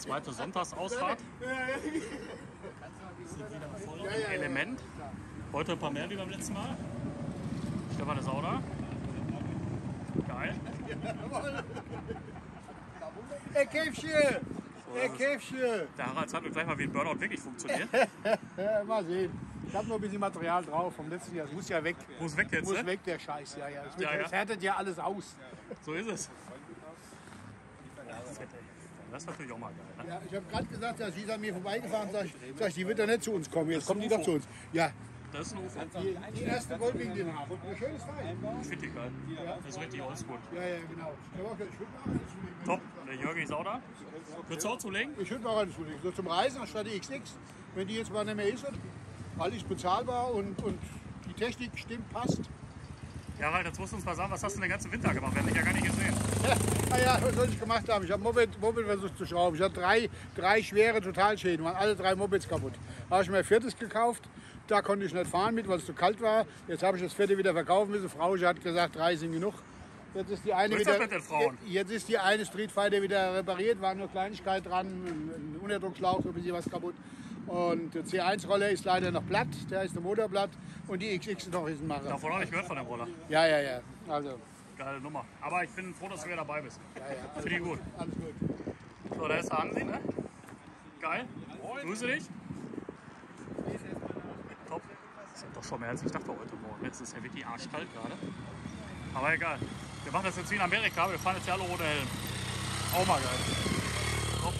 zweite Sonntagsausfahrt. Wir sind wieder voll im Element. Heute ein paar mehr wie beim letzten Mal. Stefan ist auch da. Geil. Ey, Käfchen! Ey, Käfchen! Der Harald zeigt mir gleich mal, wie ein Burnout wirklich funktioniert. Mal sehen. Ich habe noch ein bisschen Material drauf vom letzten Jahr. Es muss ja weg. Muss weg jetzt, Muss ne? weg, der Scheiß. Ja, ja. Ja. Es härtet ja alles aus. So ist es. Das ist natürlich auch mal geil, ne? Ja, ich habe gerade gesagt, dass sie an mir vorbeigefahren ist. Sag ich, die wird doch nicht zu uns kommen. Jetzt kommen die doch zu uns. Ja, Das ist ein UFO. die erste Goldwing, den haben. Ein schönes Teil. Ich finde die geil. Das ist richtig oldschool. Ja, ja, genau. Ich würde mal alles zulegen. Top. Der Jürgen ist auch da. Würdest du auch zulegen? Ich würde mal alles zulegen. So zum Reisen anstatt die XX. Wenn die jetzt mal nicht mehr ist, alles bezahlbar und die Technik stimmt, passt. Ja, Harald, jetzt musst du uns mal sagen, was hast du den ganzen Winter gemacht? Wir haben dich ja gar nicht gesehen. Naja, was soll ich gemacht haben? Ich habe Moped versucht zu schrauben. Ich hatte drei schwere Totalschäden, waren alle 3 Mopeds kaputt. Da habe ich mir ein viertes gekauft. Da konnte ich nicht fahren mit, weil es zu kalt war. Jetzt habe ich das vierte wieder verkaufen müssen. Frau hat gesagt, 3 sind genug. Jetzt ist die eine So ist das mit den Frauen. Jetzt ist die eine Street Fighter wieder repariert, war nur Kleinigkeit dran, ein Unterdruckschlauch, so ein bisschen was kaputt. Und der C1-Roller ist leider noch platt, der ist der Motor platt und die XX ist noch ein Macher. Davon habe ich gehört von dem Roller. Ja, ja, ja. Also, Geile Nummer. Aber ich bin froh, dass du wieder dabei bist. ja, Finde ich gut. alles gut. So, da ist der Hansi, ne? Geil. Grüße dich. Top. Das ist doch schon mehr als ich dachte heute Morgen. Jetzt ist ja wirklich arschkalt gerade. Aber egal. Wir machen das jetzt wie in Amerika. Wir fahren jetzt ja alle ohne Helm. Auch mal geil. Top.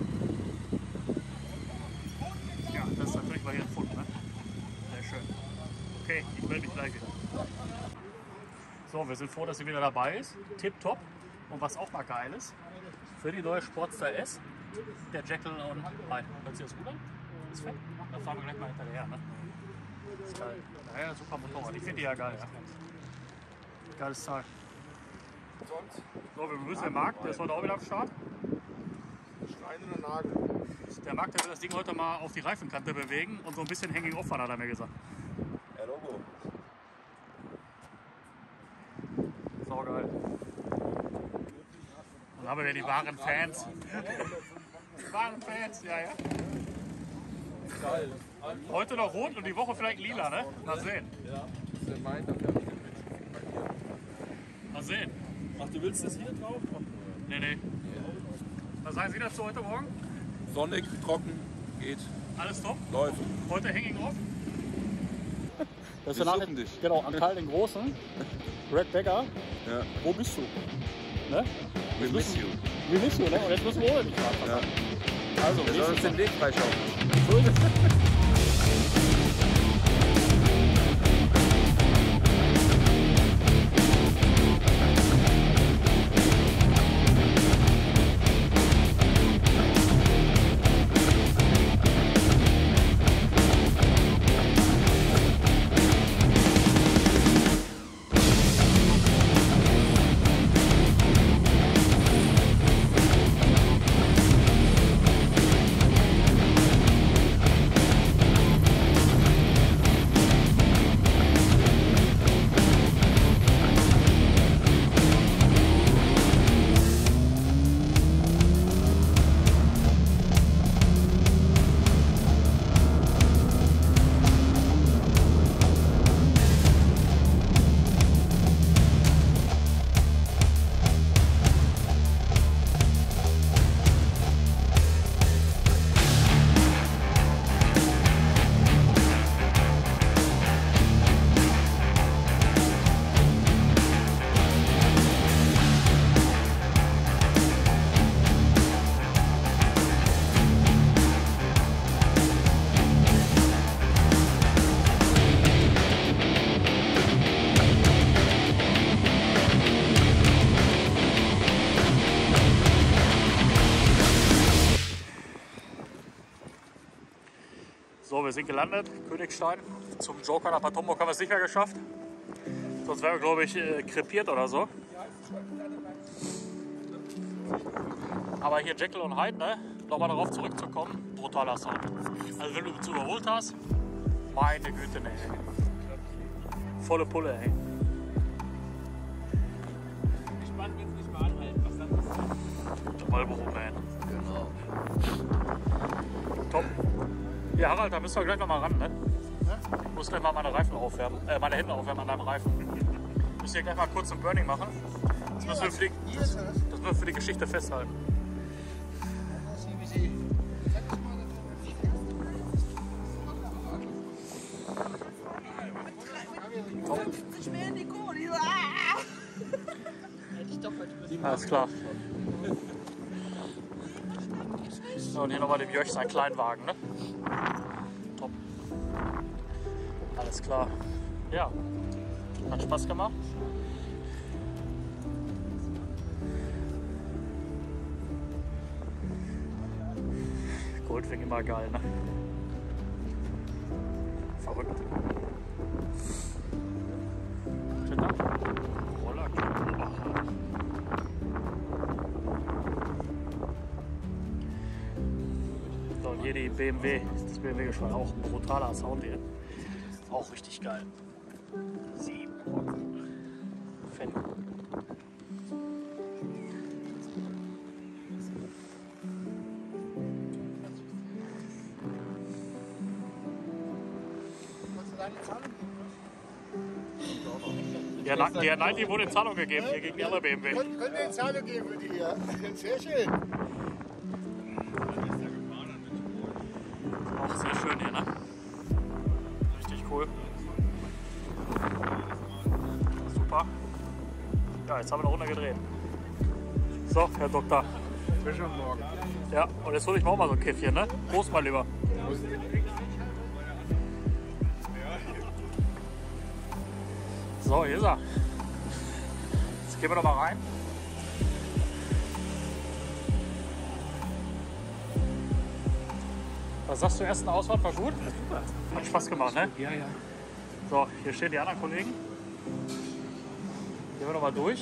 Ja, das ist natürlich mal hier ein Fund, ne? Sehr schön. Okay, ich melde mich gleich wieder. So, wir sind froh, dass sie wieder dabei ist. Tipptopp. Und was auch mal geil ist, für die neue Sportster S, der Jekyll und Hyde. Hört sich das gut an? Ist fett. Da fahren wir gleich mal hinterher, ne? Ist geil. Ja, super Motorrad. Ich finde die ja geil, ja. Geiles Teil. So, wir begrüßen den Marc, der ist heute auch wieder am Start. Schreiner Nagel. Der Marc, der will das Ding heute mal auf die Reifenkante bewegen und so ein bisschen Hanging Off fahren, hat er mir gesagt. Ja, Logo. So geil. Und haben wir die wahren Fans. Die wahren Fans, ja, ja. Geil. Heute noch rot und die Woche vielleicht lila, ne? Mal sehen. Ja, das ist der mein, dann kann ich den Mal sehen. Ach, du willst das hier drauf? Nee, nee. Was sagen Sie dazu heute Morgen? Sonnig, trocken, geht, Alles top? läuft. Heute Hanging Off? Das Wir suchen dich. Genau, an Karl den Großen. Red Bagger. Ja. Wo bist du? Ne? We miss you. Wie bist du, ne? Und jetzt müssen wir ohne dich fahren. Ja. Also, Wir sollen uns den Weg freischaufeln. so ist es. So, wir sind gelandet, Königstein. Zum Joker nach Bad Homburg haben wir es sicher geschafft. Sonst wären wir, glaube ich, krepiert oder so. Aber hier Jekyll und Hyde, ne? Nochmal darauf zurückzukommen, brutaler Sound. Also wenn du zu überholt hast, meine Güte, ne. Volle Pulle, ey. Gespannt, wenn es nicht mal anhalten, was dann passiert. Marlboro Man. Genau. Top. Ja, Harald, da müssen wir gleich noch mal ran, ne? Ich muss gleich mal meine Reifen aufwärmen, meine Hände aufwärmen an deinem Reifen. Wir müssen hier gleich mal kurz ein Burning machen. Das müssen wir für die Geschichte festhalten. Alles klar. So, und hier nochmal dem Jörg seinen Kleinwagen, ne? Top. Alles klar. Ja, hat Spaß gemacht. Goldwing immer geil, ne? Verrückt. Steht da? Roller. So, und hier die BMW, das BMW-Geschwader, auch ein brutaler Sound hier. Auch richtig geil. 7 Fan. Ja, nein, die wurde in Zahlung gegeben, hier gegen die andere BMW. Könnt ihr in Zahlung geben für die hier? Sehr schön. Auch sehr schön hier, ne? Richtig cool. Super. Ja, jetzt haben wir eine Runde gedreht. So, Herr Doktor. Bis am Morgen. Ja, und jetzt hole ich mir auch mal so ein Käffchen, ne? Prost mal lieber. So, hier ist er. Jetzt gehen wir doch mal rein. Was sagst du, ersten Ausfahrt war gut? Ja, super. Hat Spaß gemacht, ne? Ja, ja. So, hier stehen die anderen Kollegen. Gehen wir noch mal durch.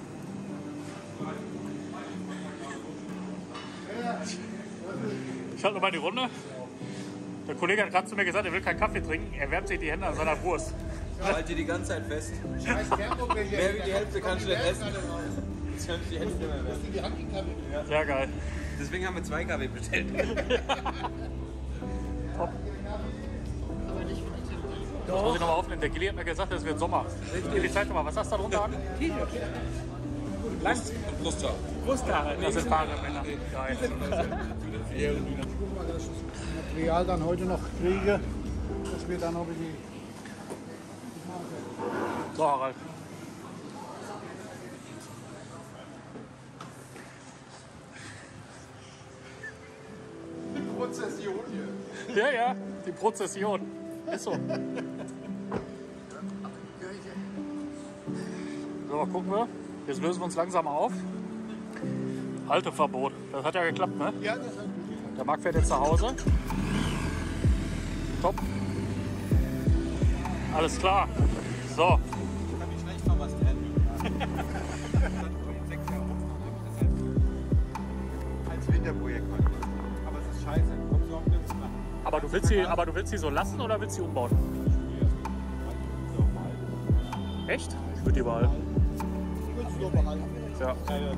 Ich halte noch mal die Runde. Der Kollege hat gerade zu mir gesagt, er will keinen Kaffee trinken. Er wärmt sich die Hände an seiner Wurst. Halt dir die ganze Zeit fest. Mehr wie die Hälfte kannst du nicht essen. Jetzt kannst du die Hälfte mehr werden. Sehr geil. Deswegen haben wir 2 Kaffee bestellt. Top. Das muss ich noch mal aufnehmen. Der Gilly hat mir gesagt, es wird Sommer. Gilly, zeig doch mal, was hast du da drunter an? T-Shirt. Lang und Brusthaar. Brusthaare. Das sind Haare, Männer. Geil. Material dann heute noch kriege, dass wir dann noch die. So, Harald. Die Prozession hier. Ja, ja, die Prozession. Ist so. So, gucken wir. Jetzt lösen wir uns langsam auf. Halteverbot. Das hat ja geklappt, ne? Ja, das hat Der Marc fährt jetzt nach Hause. Top. Alles klar. So. Kann ich schlecht noch was trennen. Als Winterprojekt. Aber es ist scheiße. Aber du willst sie so lassen oder willst du sie umbauen? Echt? Ich würde die behalten. Ich würde es so behalten. Ja.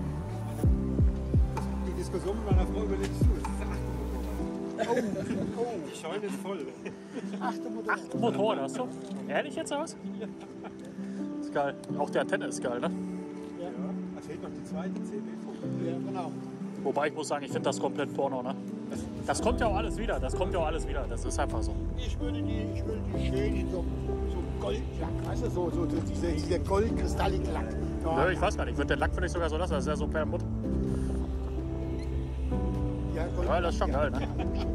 Die Diskussion mit meiner Frau überlegst du. Es ist 8 Motor. Oh, die Scheune ist voll. 8 Motor. 8 Motoren hast du? Ehrlich jetzt aus? Ja. Ist geil. Auch die Antenne ist geil, ne? Ja. Da fehlt noch die zweite CB-Funke. Ja, genau. Wobei ich muss sagen, ich finde das komplett Porno, ne? Das kommt ja auch alles wieder. Das kommt ja auch alles wieder. Das ist einfach so. Ich würde die schön in so Goldlack, weißt du, so dieser Goldkristalliklack. Ja, ich weiß gar nicht. Ich würde den Lack vielleicht sogar so lassen. Das ist ja so perlmutt. Ja, Gold. Ja, das ist schon geil, ne?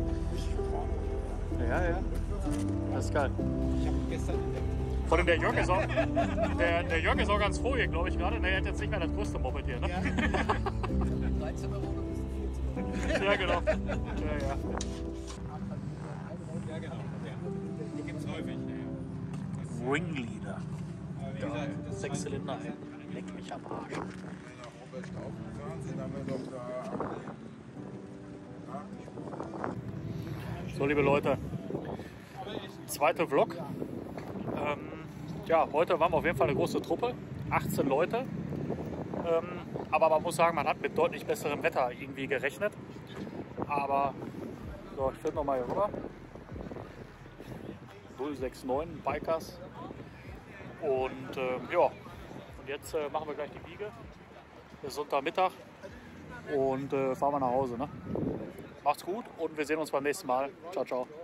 Ja, ja. Das ist geil. Ich habe gestern entdeckt. Vor allem der Jörg ist auch, der Jörg ist auch ganz froh hier, glaube ich, gerade. Er hat jetzt nicht mehr das größte Moped hier, ne? Ja. 13 Euro bis 14 Euro. Ja, genau. Ja, ja. Ja, genau. Die gibt es häufig. Ringleader. Aber wie gesagt, das ist 6 Zylinder, ey. Leck mich am Arsch. So, liebe Leute, zweiter Vlog. Ja, heute waren wir auf jeden Fall eine große Truppe, 18 Leute. Aber man muss sagen, man hat mit deutlich besserem Wetter irgendwie gerechnet. Aber so, ich finde nochmal hier rüber. 069 Bikers. Und ja, und jetzt machen wir gleich die Wiege. Es ist Sonntagmittag und fahren wir nach Hause. Ne? Macht's gut und wir sehen uns beim nächsten Mal. Ciao, ciao.